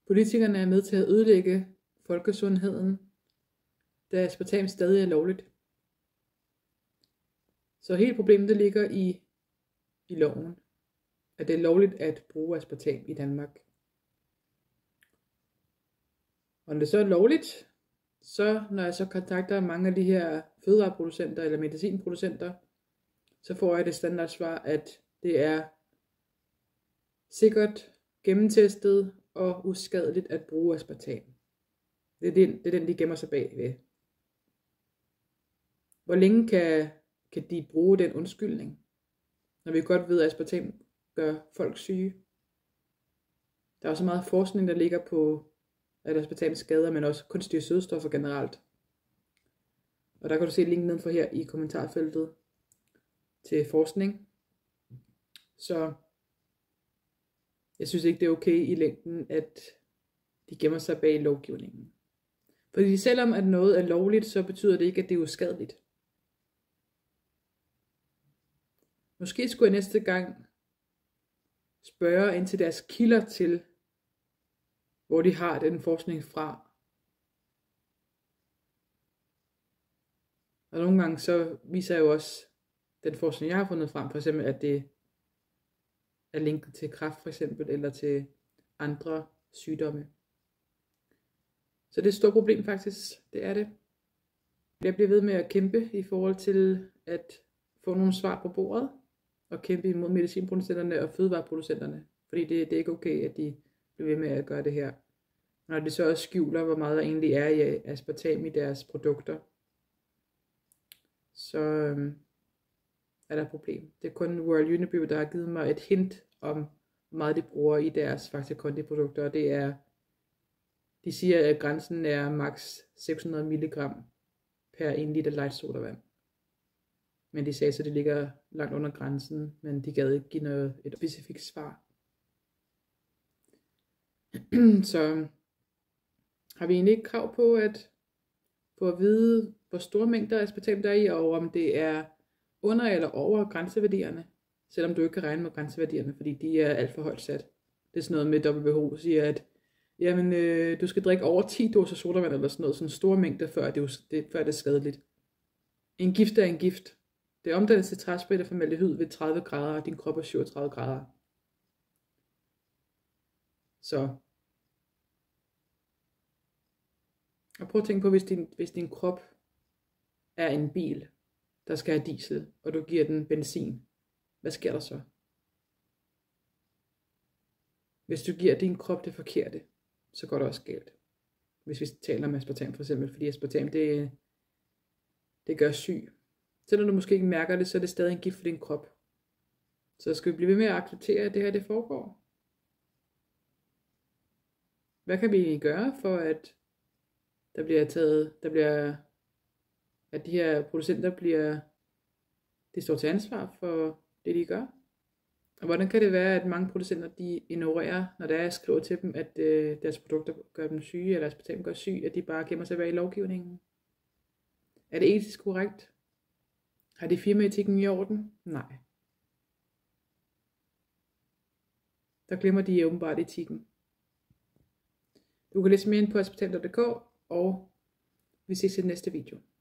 Politikerne er med til at ødelægge folkesundheden, da aspartam stadig er lovligt. Så hele problemet det ligger i loven, at det er lovligt at bruge aspartam i Danmark. Og når det så er lovligt, så når jeg så kontakter mange af de her fødevareproducenter eller medicinproducenter, så får jeg det standardsvar, at det er sikkert, gennemtestet og uskadeligt at bruge aspartam. Det er den, de gemmer sig bag ved. Hvor længe kan de bruge den undskyldning, når vi godt ved, at aspartam gør folk syge? Der er også meget forskning, der ligger på, at aspartam skader, men også kunstige sødestoffer generelt. Og der kan du se linken nedenfor her i kommentarfeltet til forskning. Så jeg synes ikke, det er okay i længden, at de gemmer sig bag lovgivningen. Fordi selvom at noget er lovligt, så betyder det ikke, at det er uskadeligt. Måske skulle jeg næste gang spørge ind til deres kilder til, hvor de har den forskning fra. Og nogle gange så viser jeg jo også den forskning, jeg har fundet frem, for eksempel at det er linket til kræft for eksempel, eller til andre sygdomme. Så det er et stort problem faktisk, det er det. Jeg bliver ved med at kæmpe i forhold til at få nogle svar på bordet, og kæmpe imod medicinproducenterne og fødevareproducenterne. Fordi det er ikke okay, at de bliver ved med at gøre det her. Når de så også skjuler, hvor meget der egentlig er i aspartam i deres produkter, så er der et problem. Det er kun World Unibrew, der har givet mig et hint om, hvor meget de bruger i deres Faxe Kondi produkter, og det er, de siger, at grænsen er maks 600 mg per 1 liter light sodavand. Men de sagde så, det ligger langt under grænsen, men de gad ikke give et specifikt svar. Så har vi egentlig ikke krav på at få at vide, hvor store mængder aspartam der er i, og om det er under eller over grænseværdierne, selvom du ikke kan regne med grænseværdierne, fordi de er alt for højt sat. Det er sådan noget med WHO siger, at jamen, du skal drikke over 10 doser sodavand eller sådan noget, sådan store mængder, før det er skadeligt. En gift er en gift. Det omdannes til træsprit af formaldehyd ved 30 grader, og din krop er 37 grader. Så. Og prøv at tænke på, hvis din krop er en bil, der skal have diesel, og du giver den benzin. Hvad sker der så? Hvis du giver din krop det forkerte, så går det også galt. Hvis vi taler om aspartam for eksempel, fordi aspartam det gør syg. Selvom du måske ikke mærker det, så er det stadig en gift for din krop. Så skal vi blive ved med at acceptere, at det her det foregår. Hvad kan vi gøre for at at de her producenter de står til ansvar for det de gør? Og hvordan kan det være, at mange producenter de ignorerer, når jeg skriver til dem, at deres produkter gør dem syge, eller aspartam gør syg, at de bare gemmer sig bag i lovgivningen? Er det etisk korrekt? Har de firmaetikken i orden? Nej. Der glemmer de åbenbart etikken. Du kan læse mere ind på aspartam.dk, og vi ses i den næste video.